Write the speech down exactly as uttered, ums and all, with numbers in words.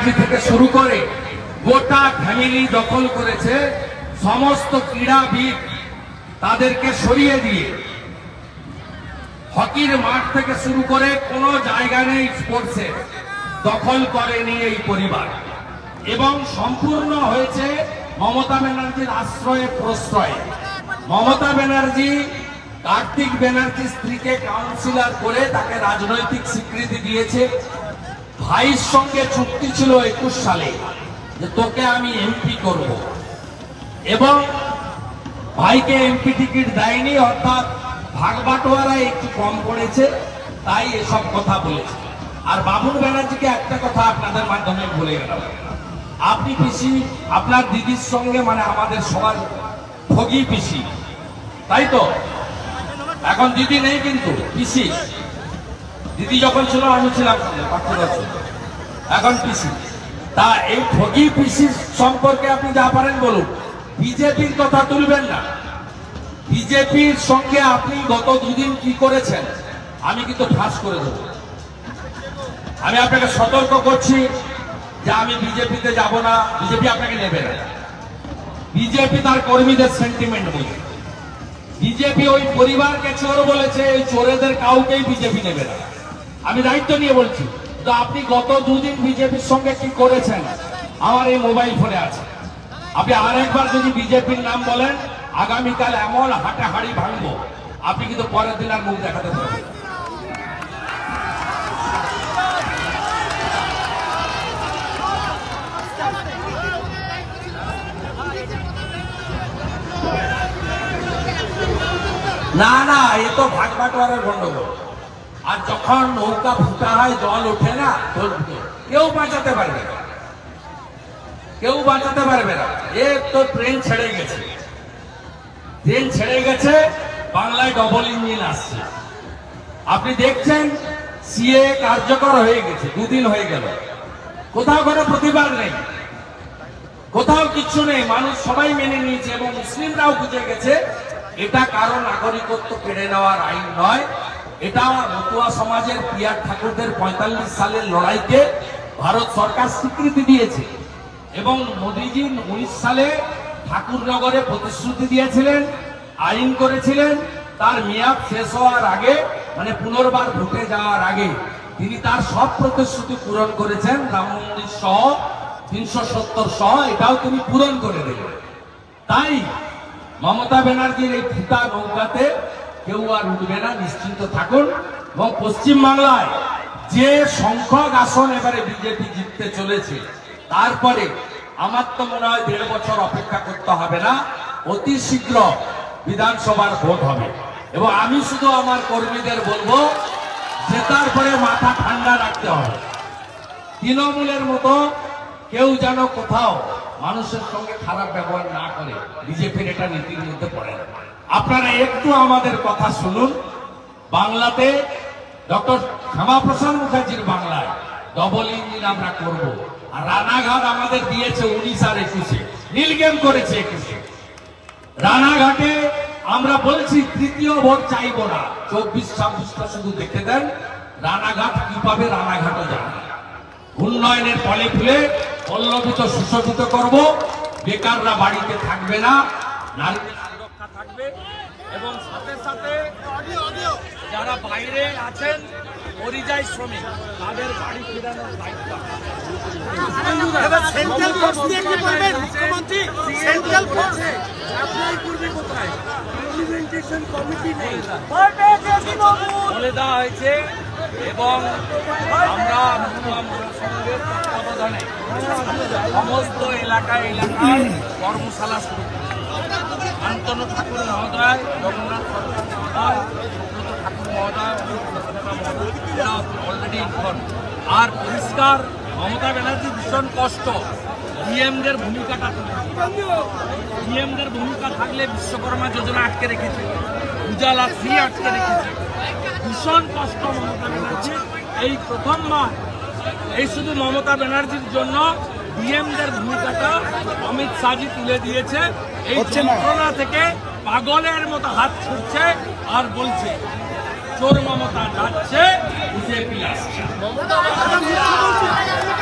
ব্যানার্জি থেকে শুরু করে গোটা ফ্যামিলি দখল করেছে। সমস্ত ক্রীড়াবিদ তাদেরকে সরিয়ে দিয়ে হকির মাঠ থেকে শুরু করে কোনো জায়গা নেই স্পোর্টসে, দখল করেনি এই পরিবার। এবং সম্পূর্ণ হয়েছে মমতা ব্যানার্জির আশ্রয়ে প্রশ্রয়ে। মমতা ব্যানার্জি কার্তিক ব্যানার্জির স্ত্রীকে কাউন্সিলর করে তাকে রাজনৈতিক স্বীকৃতি দিয়েছে। ভাইয়ের সঙ্গে চুক্তি ছিল একুশ সালে যে তোকে আমি এমপি করব, এবং ভাইকে এমপি টিকিট দেয়নি, অর্থাৎ ভাগবাটোয়ারা একটু কম পড়েছে, তাই এসব কথা বলেছে। আর বাবুল ব্যানার্জিকে একটা কথা আপনাদের মাধ্যমে বলে গেলাম, আপনি পিসি আপনার দিদির সঙ্গে মানে আমাদের সবার ভোগী পিসি, তাই তো? এখন দিদি নেই কিন্তু পিসি। দিদি যখন ছিল আমি ছিলাম পাঁচ বছর, এখন পিসি। তা এই ভোগী পিসি সম্পর্কে আপনি যা পারেন বলুন, বিজেপির কথা তুলবেন না। বিজেপির সঙ্গে আপনি গত দুদিন কি করেছেন আমি কিন্তু ফাঁস করে দেব। আমি আপনাকে সতর্ক করছি যে আমি বিজেপিতে যাব না, বিজেপি আপনাকে নেবে না। বিজেপি তার কর্মীদের সেন্টিমেন্ট বোঝে। বিজেপি ওই পরিবারকে চোর বলেছে, ওই চোরেদের কাউকেই বিজেপি নেবে না। আমি দায়িত্ব নিয়ে বলছি। তো আপনি গত দুদিন বিজেপির সঙ্গে কি করেছেন আমার এই মোবাইল ফোনে আছে। আপনি আরেকবার যদি বিজেপির নাম বলেন, আগামীকাল এমন হাঁটাহাড়ি ভাঙবো আপনি কিন্তু পরের দিন আর মুখ দেখাতে পারবেন। না না, এ তো ভাগ বাটোয়ারার গন্ডগোল। আর যখন নৌকা ফুটা হয়, জল ওঠে না, কেউ বাঁচাতে পারবে না, কেউ বাঁচাতে পারবে না। এ তো ট্রেন ছেড়ে গেছে, ট্রেন ছেড়ে গেছে, বাংলায় ডবল ইঞ্জিন আসছে। আপনি দেখছেন সিএ কার্যকর হয়ে গেছে, দুদিন হয়ে গেল, কোথাও কোনো প্রতিবাদ নেই, কোথাও কিচ্ছু নেই। মানুষ সবাই মেনে নিয়েছে এবং মুসলিমরাও বুঝে গেছে এটা কারো নাগরিকত্ব কেড়ে নেওয়ার আইন নয়। এটা মতুয়া সমাজের পিয়ার ঠাকুরদের পঁয়তাল্লিশ সালের লড়াইকে ভারত সরকার স্বীকৃতি দিয়েছে। এবং মোদীজি উনিশ সালে ঠাকুরনগরে প্রতিশ্রুতি দিয়েছিলেন, আইন করেছিলেন, তার মেয়াদ শেষ হওয়ার আগে মানে পুনর্বার ভোটে যাওয়ার আগে তিনি তার সব প্রতিশ্রুতি পূরণ করেছেন। রাম মন্দির সহ তিনশো সত্তর সহ এটাও তিনি পূরণ করে দিলেন। তাই মমতা ব্যানার্জির এই ফুটা নৌকাতে কেউ আর উঠবে না, নিশ্চিন্ত থাকুন। এবং পশ্চিমবাংলায় যে সংখ্যক আসন এবারে বিজেপি জিততে চলেছে, তারপরে আমার তো মনে হয় দেড় বছর অপেক্ষা করতে হবে না, অতি শীঘ্র বিধানসভার ভোট হবে। এবং আমি শুধু আমার কর্মীদের বলবো, জেতার পরে মাথা ঠান্ডা রাখতে হবে। তৃণমূলের মতো কেউ যেন কোথাও মানুষের সঙ্গে খারাপ ব্যবহার না করে, বিজেপির এটা নীতির মধ্যে পড়ে না। আপনারা একটু আমাদের কথা শুনুন। বাংলাতে ডক্টর শ্যামাপ্রসাদ মুখার্জির বাংলায় ডবল ইঞ্জিন আমরা করবো। আর রানাঘাট আমাদের দিয়েছে উনিশ আর একুশে, নীলগেম করেছে একুশে। রানাঘাটে আমরা বলছি তৃতীয় ভোট চাইবো না, চব্বিশ ছাব্বিশটা শুধু দেখে দেন। রানাঘাট কি পাবে রানাঘাটও জানে। উন্নয়নের ফলে ফুলে পল্লবিত সুশোভিত করব, বেকাররা বাড়িতে থাকবে না, নারীদের সুরক্ষা থাকবে। এবং সাথে সাথে যারা বাইরে আছেন পরিযায়ী শ্রমিক, তাদের বাড়ি ফেরানোর দায়িত্ব। বলে দেওয়া হয়েছে এবং আমরা তত্ত্বাবধানে সমস্ত এলাকায় এলাকায় কর্মশালা শুরু করি। শান্তনু ঠাকুর মহোদয়, জগন্নাথ মহোদয়, সুব্রত ঠাকুর মহোদয়, অলরেডি ইনফর্ম। আর পরিষ্কার মমতা ব্যানার্জি ভীষণ কষ্ট, ডিএমদের ভূমিকাটা ডিএমদের ভূমিকা থাকলে বিশ্বকর্মা যোজনা আটকে রেখেছে, উজালা ফ্রি আটকে রেখেছে। ভীষণ কষ্ট মমতা ব্যানার্জি। এই প্রথমবার এই শুধু মমতা ব্যানার্জির জন্য ডিএমদের ভূমিকাটা অমিত শাহজি তুলে দিয়েছে। এই যন্ত্রণা থেকে পাগলের মতো হাত ছুটছে আর বলছে চোর মমতা যাচ্ছে, বিজেপি আসছে।